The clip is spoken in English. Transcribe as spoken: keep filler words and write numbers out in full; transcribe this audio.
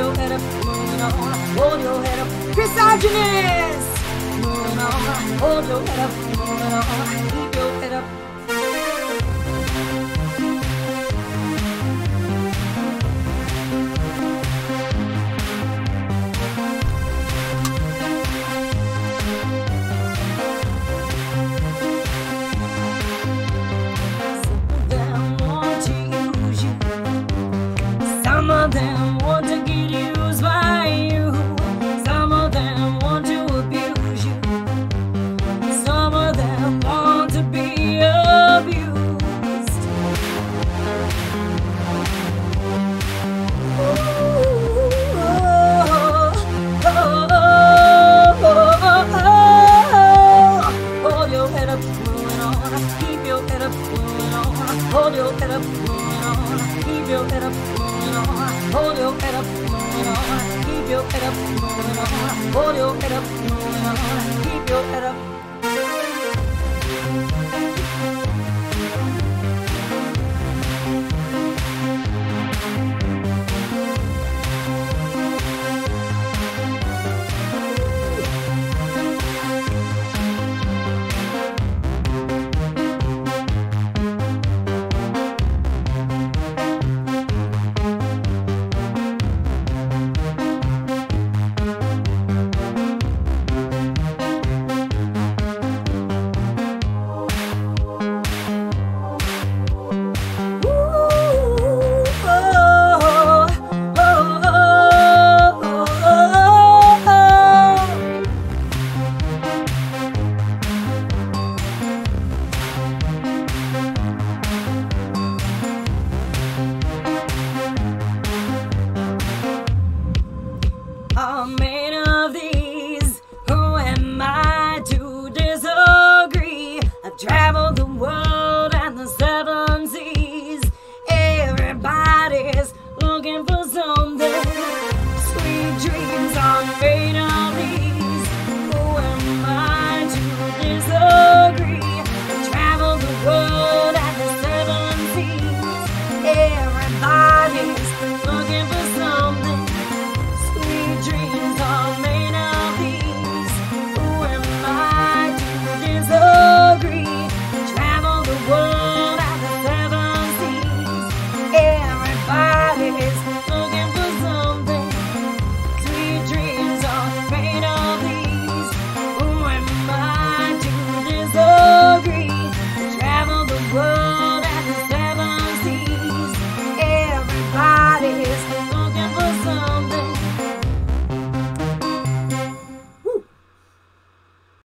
your head up, moving on. Hold your head up, Chrysogenous. Moving on, hold your head up, moving on. Keep your head up. Some of them want to get used by you. Some of them want to abuse you. Some of them want to be abused. Ooh, oh, oh, oh, oh, oh. Hold your head up, moving on. Keep your head up, moving on. Hold your head up, moving on. Keep your head up, moving on. Hold your head up, moving on. Keep your head up, moving on. Hold your head up, moving on. Keep your head up. Are made of these. Who am I to disagree? I've traveled the world and the seven seas. Everybody's looking for something. Sweet dreams are made of these. Who am I to disagree? I've traveled the world and the seven seas. Everybody's looking for something.